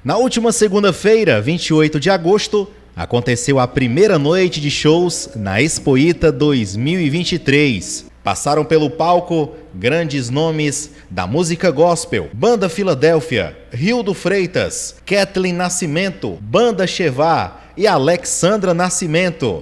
Na última segunda-feira, 28 de agosto, aconteceu a primeira noite de shows na Expoita 2023. Passaram pelo palco grandes nomes da música gospel: Banda Filadélfia, Rildo Freitas, Kathleen Nascimento, Banda Chevá e Alexandra Nascimento.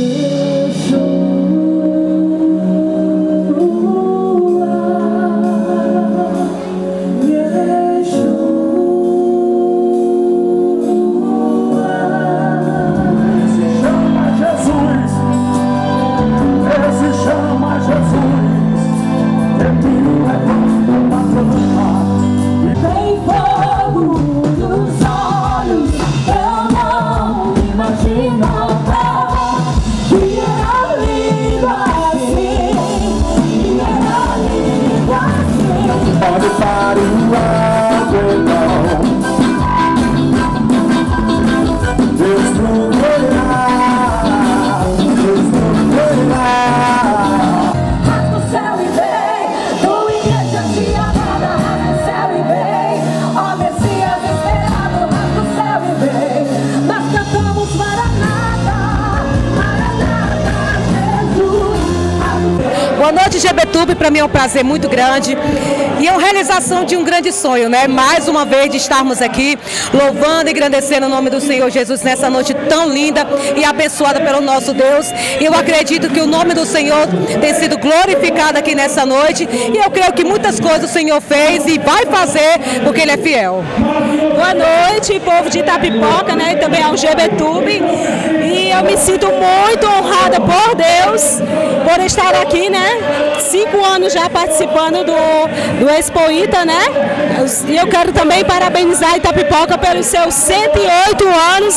Boa noite, GBTube. Para mim é um prazer muito grande e é uma realização de um grande sonho, né? Mais uma vez de estarmos aqui louvando e engrandecendo o nome do Senhor Jesus nessa noite tão linda e abençoada pelo nosso Deus. E eu acredito que o nome do Senhor tem sido glorificado aqui nessa noite e eu creio que muitas coisas o Senhor fez e vai fazer porque Ele é fiel. Boa noite, povo de Itapipoca, né? E também ao GBTube. E eu me sinto muito honrada por Deus por estar aqui, né? 5 anos já participando do Expoita, né? E eu quero também parabenizar Itapipoca pelos seus 108 anos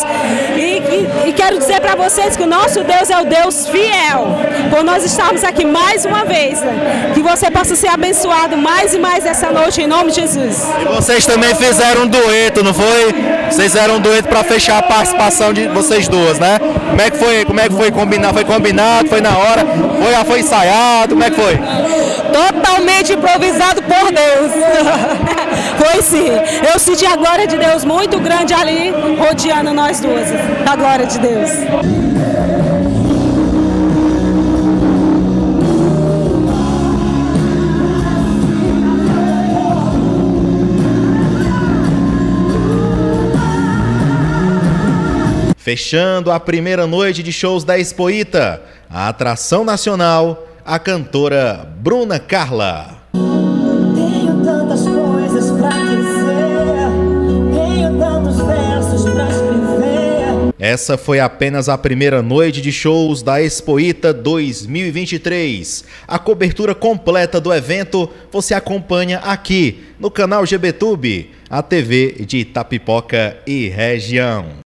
e quero dizer para vocês que o nosso Deus é o Deus fiel, por nós estarmos aqui mais uma vez, né? Que você possa ser abençoado mais e mais essa noite, em nome de Jesus. E vocês também fizeram um dueto, não foi? Vocês fizeram um dueto para fechar a participação de vocês duas, né? Como é que foi combinado? Foi combinado? Foi na hora? Foi ensaiado? Como é que foi? Totalmente improvisado por Deus. Foi sim. Eu senti a glória de Deus muito grande ali, rodeando nós duas. A glória de Deus. Fechando a primeira noite de shows da Expoita, a atração nacional, a cantora Bruna Carla. Tenho tantas coisas pra dizer, tenho tantos versos pra escrever. Essa foi apenas a primeira noite de shows da Expoita 2023. A cobertura completa do evento você acompanha aqui no canal GBTube, a TV de Itapipoca e região.